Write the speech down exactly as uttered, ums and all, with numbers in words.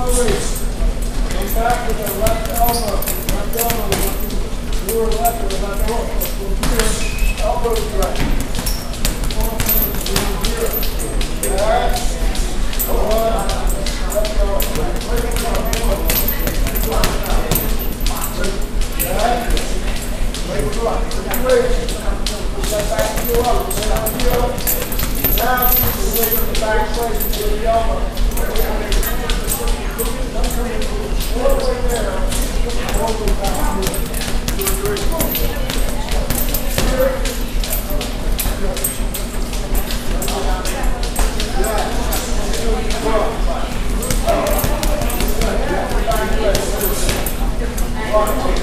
release. Come back with the left elbow. Left elbow. Your left or left elbow. From here, elbow to right. One, here. Back. One. Left elbow. Back. Leg right. Great. Step back to your elbow. Sit down here. Now, you wait for the back place to the elbow. All the way there. All the way back here. Doing great. Here. Yeah. Back place.